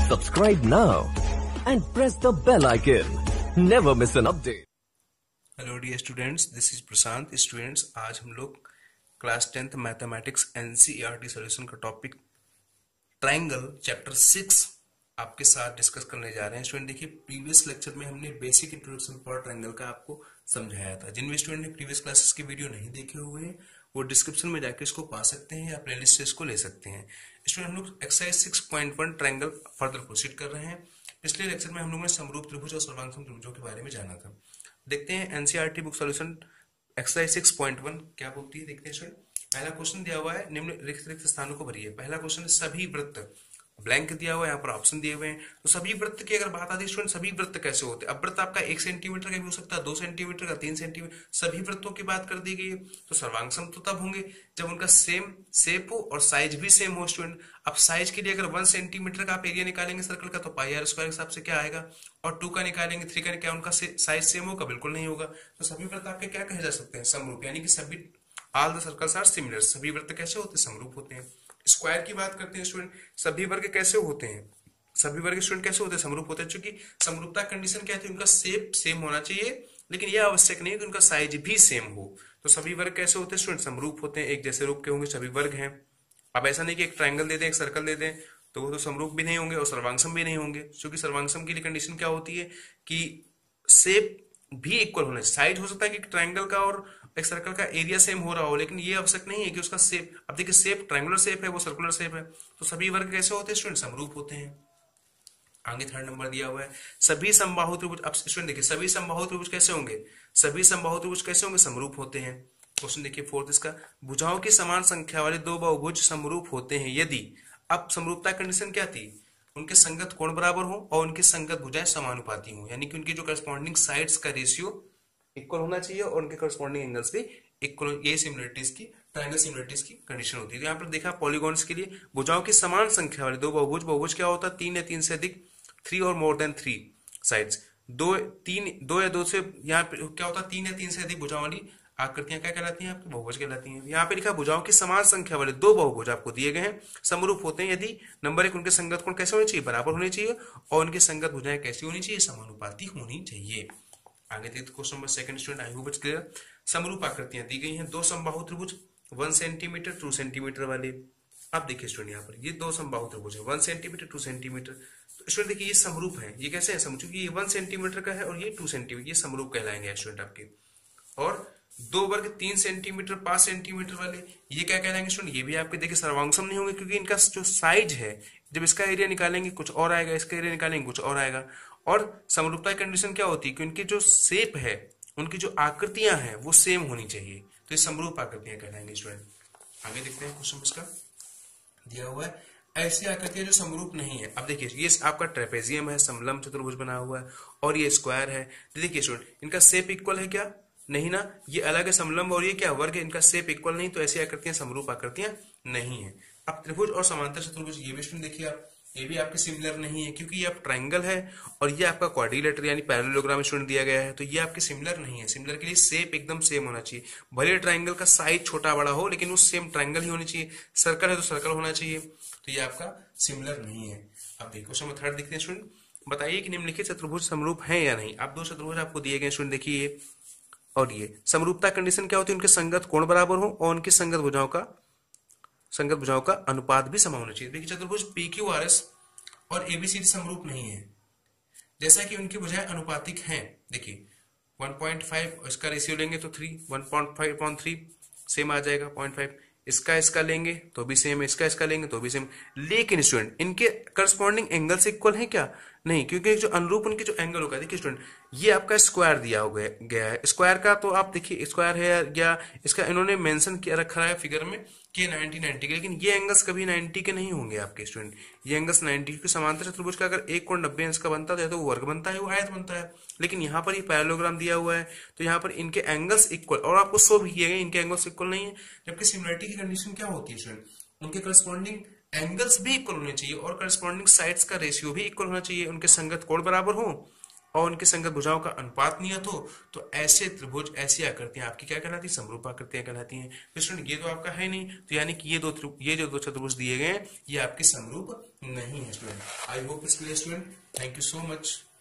Subscribe now and press the bell icon. Never miss an update. Hello dear students, this is Prashant. Students, आज हम लोग class 10th mathematics NCERT solution का topic triangle chapter 6 आपके साथ discuss करने जा रहे हैं। स्टूडेंट देखिए, प्रीवियस लेक्चर में हमने बेसिक इंट्रोडक्शन फॉर ट्रायंगल का आपको समझाया था। जिन भी स्टूडेंट ने प्रीवियस क्लासेस की वीडियो नहीं देखे हुए हैं वो डिस्क्रिप्शन में जाकर इसको पा सकते हैं या प्लेलिस्ट से इसको ले सकते हैं। स्टूडेंट, हम लोग एक्सरसाइज 6.1 ट्रायंगल फर्दर प्रोसीड कर रहे हैं। पिछले लेक्चर में हम लोगों ने समरूप त्रिभुज और सर्वांगसम त्रिभुजों के बारे में जाना था। देखते हैं एनसीईआरटी बुक सॉल्यूशन एक्सरसाइज 6.1 क्या बोलती है। देखते हैं स्टूडेंट, पहला क्वेश्चन दिया हुआ है, निम्नलिखित रिक्त स्थानों को भरिए। पहला क्वेश्चन, सभी वृत्त, ब्लैंक दिया हुआ है, यहाँ पर ऑप्शन दिए हुए हैं। तो सभी वृत्त की अगर बात आती है स्टूडेंट, सभी वृत्त कैसे होते हैं। अब वृत्त आपका 1 सेंटीमीटर का भी हो सकता है, 2 सेंटीमीटर का, 3 सेंटीमीटर, सभी वृत्तों की बात कर दी गई है। तो सर्वांगसम तो तब होंगे जब उनका सेम शेप हो और साइज भी सेम हो। स्टूडेंट, अब साइज के लिए अगर 1 सेंटीमीटर का आप एरिया निकालेंगे सर्कल का तो पाई आर स्क्वायर के हिसाब से क्या आएगा, और 2 का निकालेंगे 3 का, क्या उनका साइज सेम होगा? बिल्कुल नहीं होगा। तो सभी वृत्त आपके क्या कहे जा सकते हैं? समरूप, यानी कि सभी all the circles are similar. सभी वृत्त कैसे होते हैं? समरूप होते हैं। स्क्वायर की बात करते हैं स्टूडेंट, सभी वर्ग कैसे होते हैं? सभी वर्ग स्टूडेंट कैसे होते हैं? समरूप होते हैं। चूंकि समरूपता कंडीशन क्या थी, उनका शेप सेम होना चाहिए, लेकिन यह आवश्यक नहीं है कि उनका साइज भी सेम हो। तो सभी वर्ग कैसे होते हैं स्टूडेंट? समरूप होते हैं, एक जैसे रूप के होंगे, सभी वर्ग हैं। अब ऐसा नहीं कि एक ट्रायंगल दे दें, एक सर्कल दे दें तो वो तो समरूप भी नहीं होंगे और सर्वांगसम भी नहीं होंगे। क्योंकि सर्वांगसम के लिए कंडीशन क्या होती है कि शेप भी इक्वल होना चाहिए। साइज हो सकता है कि ट्रायंगल का और एक सर्कल का एरिया सेम हो रहा हो, लेकिन ये आवश्यक नहीं है कि उसका शेप, अब देखिए शेप ट्रायंगुलर शेप है, वो सर्कुलर शेप है। तो सभी वर्ग कैसे होते हैं स्टूडेंट? समरूप होते हैं। आगे थर्ड नंबर दिया हुआ है, सभी समबाहु त्रिभुज। अब स्टूडेंट देखिए, सभी समबाहु त्रिभुज कैसे होंगे? सभी समबाहु त्रिभुज कैसे होंगे? समरूप होते हैं। क्वेश्चन देखिए फोर्थ इसका, भुजाओं की समान संख्या वाले दो बहुभुज समरूप होते हैं यदि। अब समरूपता कंडीशन क्या थी? उनके संगत कोण बराबर हो और उनकी संगत भुजाएं समानुपाती हो, यानी कि उनकी जो करस्पॉन्डिंग साइड्स का रेशियो इक्वल होना चाहिए और उनके करस्पॉन्डिंग एंगल्स भी इक्वल। ये सिमिलरिटीज की, ट्रायंगल सिमिलरिटीज की कंडीशन होती है। तो यहाँ पर देखा पॉलीगॉन्स के लिए भुजाओं की समान संख्या वाले दो बहुभुज, बहुभुज क्या होता है? 3 या 3 से अधिक, 3 और मोर देन 3 साइड्स। 2 या 2 से, यहाँ पे क्या होता है? 3 या 3 से अधिक भुजाओं वाली आकृतियां क्या कहलाती हैं? आपकी बहुभुज कहलाती हैं। यहाँ पे लिखा भुजाओं की समान संख्या वाले दो बहुभुज आपको दिए गए हैं, समरूप होते हैं यदि नंबर 1 उनके संगत कोण कैसे होने चाहिए? बराबर होने चाहिए, और उनकी संगत भुजाएं कैसी होनी चाहिए? समानुपाती होनी चाहिए। आगे देखते question number second student, I hope it's clear. समरूप आकृतियां दी गई हैं, दो समबाहु त्रिभुज 1 सेंटीमीटर 2 सेंटीमीटर वाले। अब देखिए स्टूडेंट, यहाँ पर ये दो समबाहु त्रिभुज है 1 सेंटीमीटर 2 सेंटीमीटर। तो स्टूडेंट देखिए, ये समरूप है। ये कैसे है समरूप? क्योंकि ये 1 सेंटीमीटर का है और ये 2 सेंटीमीटर, ये समरूप कहलाएंगे स्टूडेंट आपके। और दो वर्ग 3 सेंटीमीटर 5 सेंटीमीटर वाले, ये क्या कहलाएंगे स्टूडेंट? ये भी आपके देखिए सर्वांगसम नहीं होंगे, क्योंकि इनका जो साइज है, जब इसका एरिया निकालेंगे कुछ और आएगा, इसका एरिया निकालेंगे कुछ और आएगा। और समरूपता की कंडीशन क्या होती है कि उनकी जो शेप है, उनकी जो आकृतियां हैं वो सेम होनी चाहिए। तो ये समरूप आकृतियां कहलाएंगे स्टूडेंट। आगे देखते हैं क्वेश्चन इसका दिया हुआ है, ऐसी आकृतियां जो समरूप नहीं है। अब देखिए, ये आपका ट्रेपेजियम है, समलंब चतुर्भुज बना हुआ है, और ये स्क्वायर है। तो देखिए स्टूडेंट, इनका शेप इक्वल है क्या? नहीं ना, ये अलग है समलंब और ये क्या वर्ग है, इनका शेप इक्वल नहीं। तो ऐसी आकृतियां समरूप आकृतियां नहीं है। अब त्रिभुज और समांतर चतुर्भुज, ये भी स्टूडेंट देखिए आप, ये भी आपके सिमिलर नहीं है, क्योंकि ये आप ट्रायंगल है और ये आपका क्वाड्रिलेटरल यानी पैरेललोग्राम स्टूडेंट दिया गया है। तो ये आपके सिमिलर नहीं है। सिमिलर के लिए शेप एकदम सेम होना चाहिए। भले ट्रायंगल का साइज छोटा बड़ा हो, लेकिन वो सेम ट्रायंगल ही होनी चाहिए। सर्कल है तो सर्कल होना चाहिए। तो ये आपका सिमिलर नहीं है। अब देखो क्वेश्चन नंबर 3 देखते हैं स्टूडेंट, बताइए कि निम्नलिखित चतुर्भुज समरूप है या नहीं। अब दो चतुर्भुज आपको दिए गए स्टूडेंट, देखिए और ये समरूपता कंडीशन क्या होती है? उनके संगत कोण बराबर हो और उनकी संगत भुजाओं का अनुपात भी समान होना चाहिए। देखिए चतुर्भुज PQRS और ABCD समरूप नहीं है, जैसा कि उनकी भुजाएं अनुपातिक हैं। देखिए 1.5 इसका रेशियो लेंगे तो 3, 1.5/3 सेम आ जाएगा 0.5। इसका लेंगे तो भी सेम है, इसका लेंगे तो भी सेम। लेकिन स्टूडेंट, इनके करस्पॉन्डिंग एंगल से इक्वल है क्या? नहीं, क्योंकि जो अनुरूप उनके जो एंगल होगा, देखिए स्टूडेंट, ये आपका स्क्वायर दिया गया है। स्क्वायर का तो आप देखिए स्क्वायर है या इसका इन्होंने मेंशन किया रखा है फिगर में कि 90 के, लेकिन ये एंगल्स कभी 90 के नहीं होंगे आपके स्टूडेंट। ये एंगल्स 90 के, समांतर चतुर्भुज का अगर एक कोण 90 अंश का बनता है तो वो वर्ग बनता है, वो आयत बनता है। लेकिन यहाँ पर ये पैरेललोग्राम दिया हुआ है, तो यहाँ पर इनके एंगल्स इक्वल, और आपको शो भी किए गए इनके एंगल्स इक्वल नहीं है। जबकि सिमिलरिटी की कंडीशन क्या होती है स्टूडेंट? उनके करस्पॉन्डिंग एंगल्स भी इक्वल होने चाहिए और करस्पॉन्डिंग साइड्स का रेशियो भी इक्वल होना चाहिए। उनके संगत कोण बराबर हो और उनकी संगत भुजाओं का अनुपात नियत हो, तो ऐसे त्रिभुज, ऐसी आकृतियां आपकी क्या कहलाती है? समरूप आकृतियां कहलाती हैं। तो स्टूडेंट, ये तो आपका है नहीं, तो यानी कि ये जो दो चतुर्भुज दिए गए हैं ये आपके समरूप नहीं है स्टूडेंट। आई होप इसके लिए student, thank you so much.